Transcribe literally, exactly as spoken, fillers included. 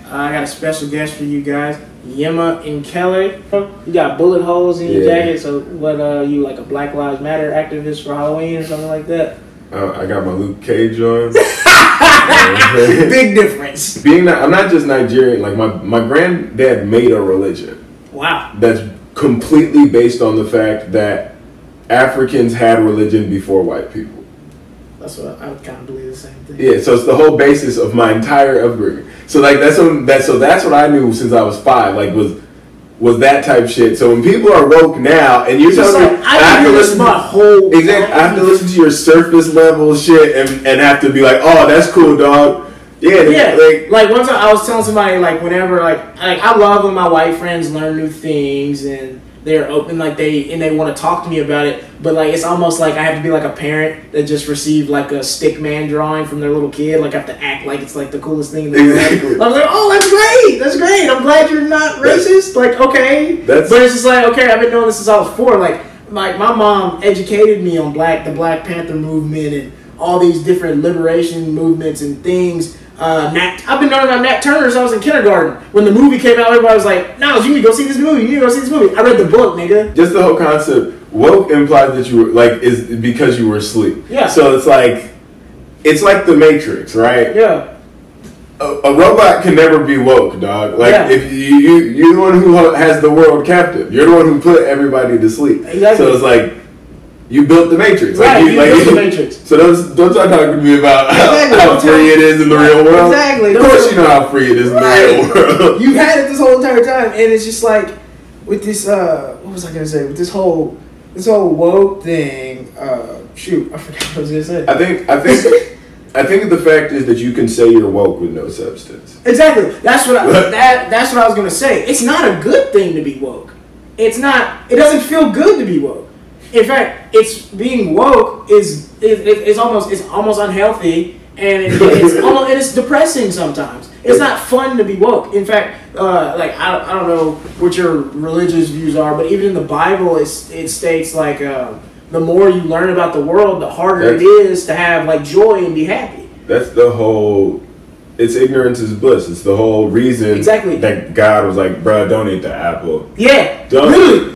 Uh, I got a special guest for you guys, Yema Nkele. You got bullet holes in your yeah. jacket, so what, uh, you like a Black Lives Matter activist for Halloween or something like that? Uh, I got my Luke Cage on. Big difference. Being that I'm not just Nigerian, like my, my granddad made a religion. Wow. That's completely based on the fact that Africans had religion before white people. That's what I, I would kind of believe the same thing. Yeah, so it's the whole basis of my entire upbringing. So like that's what that so that's what I knew since I was five. Like was was that type shit. So when people are woke now and you're telling like, me I, I have to listen to my whole exactly, I have to listen to your surface level shit and, and have to be like, oh, that's cool, dog. Yeah, yeah. Like, like one time I was telling somebody like whenever like like I love when my white friends learn new things and they're open, like they and they want to talk to me about it, but like it's almost like I have to be like a parent that just received like a stick man drawing from their little kid. Like I have to act like it's like the coolest thing in the world. Exactly. I was like, oh, that's great, that's great. I'm glad you're not racist. Like okay, That's, but it's just like okay, I've been doing this since I was four. Like like my mom educated me on black the Black Panther movement and all these different liberation movements and things. Uh, Nat, I've been knowing about Nat Turner since I was in kindergarten. When the movie came out, everybody was like, "Niles, you need to go see this movie. You need to go see this movie." I read the book, nigga. just the whole concept. Woke implies that you were like is because you were asleep. Yeah. So it's like it's like the Matrix, right? Yeah. A, a robot can never be woke, dog. Like Yeah. if you, you you're the one who has the world captive. You're the one who put everybody to sleep. Exactly. So it's like you built the Matrix. Right. Like, You, like, built the Matrix. So don't don't start talking to me about Exactly. how, how free it is in the real world. Exactly. Of course you know how free it is in Right. the real world. You had it this whole entire time, and it's just like with this. Uh, what was I gonna say? With this whole this whole woke thing. Uh, shoot, I forgot what I was gonna say. I think I think I think the fact is that you can say you're woke with no substance. Exactly. That's what I, that that's what I was gonna say. It's not a good thing to be woke. It's not. It doesn't feel good to be woke. In fact, it's being woke is is, is almost it's almost unhealthy, and it, it's almost and it's depressing sometimes. It's not fun to be woke. In fact, uh, like I, I don't know what your religious views are, but even in the Bible, it's, it states like uh, the more you learn about the world, the harder That's, it is to have like joy and be happy. That's the whole. It's ignorance is bliss. It's the whole reason exactly that God was like, bruh, don't eat the apple. Yeah, Don't. literally.